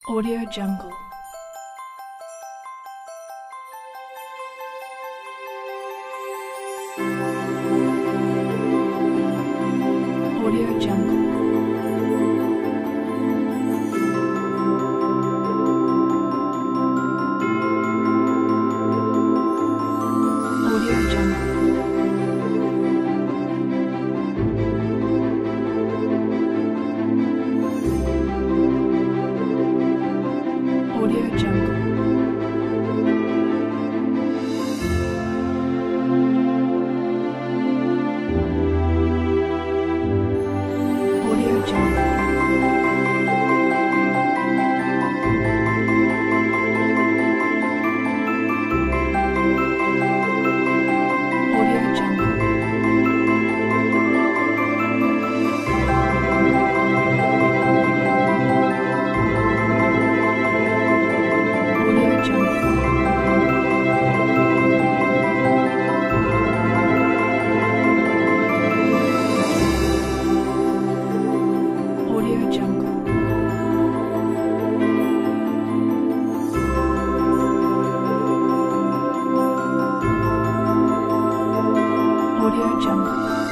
Audio Jungle. Audio Jungle. Audio Jungle. Audio Jungle. Audio Jungle. Audio Jungle. Audio Jungle. Audio Jungle. Audio Jungle.